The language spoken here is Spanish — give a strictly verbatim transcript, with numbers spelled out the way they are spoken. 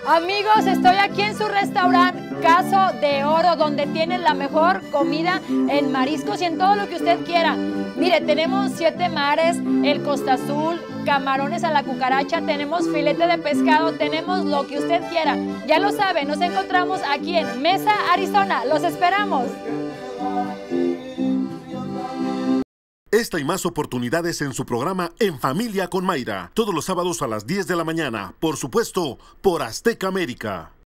Amigos, estoy aquí en su restaurante Caso de Oro, donde tienen la mejor comida en mariscos y en todo lo que usted quiera. Mire, tenemos siete mares, el Costa Azul, camarones a la cucaracha, tenemos filete de pescado, tenemos lo que usted quiera. Ya lo sabe, nos encontramos aquí en Mesa, Arizona. ¡Los esperamos! Esta y más oportunidades en su programa En Familia con Mayra, todos los sábados a las diez de la mañana, por supuesto, por Azteca América.